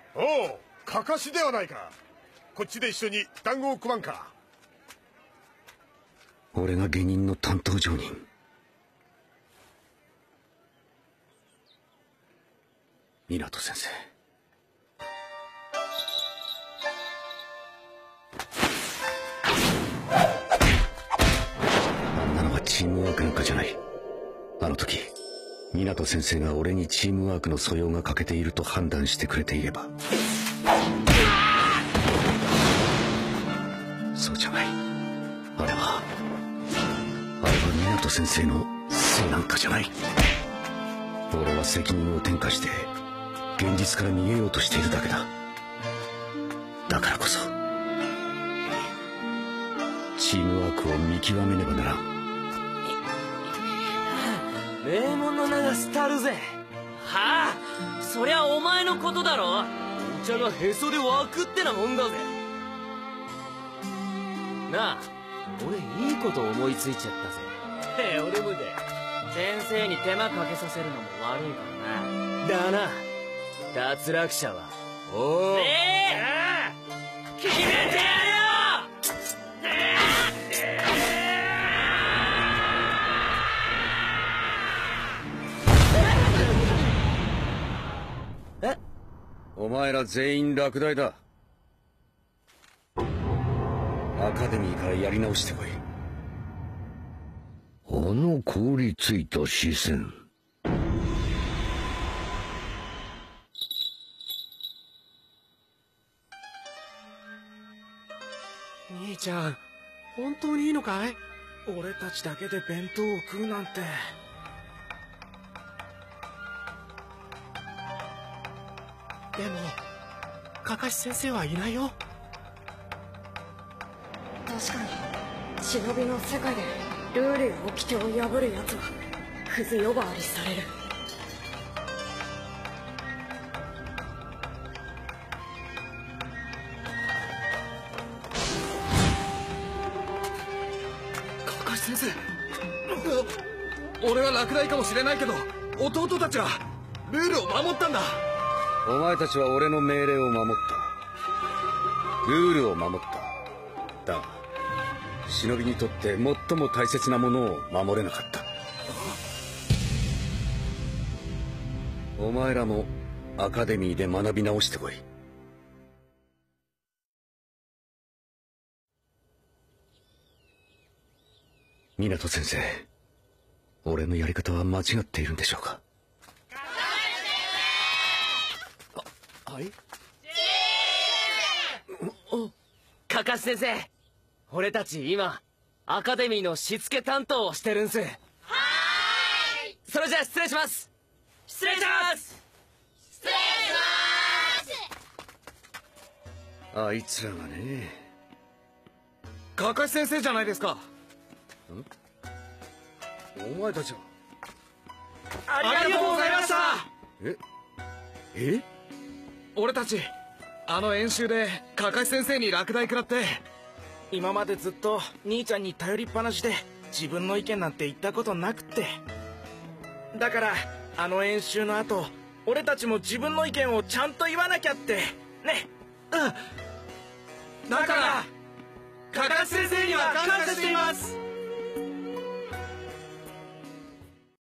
おお、かかしではないか。こっちで一緒に団子を食わんか。 俺が下忍の担当上人。湊先生。あんなのはチームワークなんかじゃない。あの時湊先生が俺にチームワークの素養が欠けていると判断してくれていれば。そうじゃない。あれは湊先生のせいなんかじゃない。俺は責任を転嫁して現実から逃げようとしているだけだ。だからこそチームワークを見極めねばならん。 名門の名が廃るぜ。はあ、そりゃお前のことだろ。お茶がへそで湧くってなもんだぜ。なあ、俺いいこと思いついちゃったぜ。俺もだ。先生に手間かけさせるのも悪いからな。だな、脱落者は。おお。決めてやるよ。 お前ら全員落第だ。アカデミーからやり直してこい。 あの凍りついた視線。 兄ちゃん、本当にいいのかい？俺たちだけで弁当を食うなんて。でもカカシ先生はいないよ。 確かに忍びの世界でルールや掟を破る奴はクズ呼ばわりされる。 カカシ先生、俺は落第かもしれないけど弟たちはルールを守ったんだ。 お前たちは俺の命令を守った。ルールを守った。だが忍びにとって最も大切なものを守れなかった。お前らもアカデミーで学び直してこい。湊先生、俺のやり方は間違っているんでしょうか？はい。 カカシ先生、俺たち今アカデミーのしつけ担当をしてるんす。はーい。それじゃあ失礼します。失礼します。失礼します。あいつらがね。 カカシ先生じゃないですか。 お前たちは。 ありがとうございました。 え？ 俺たちあの演習でカカシ先生に落第食らって、今までずっと兄ちゃんに頼りっぱなしで自分の意見なんて言ったことなくって。だからあの演習の後、俺たちも自分の意見をちゃんと言わなきゃってね。だからカカシ先生には感謝しています。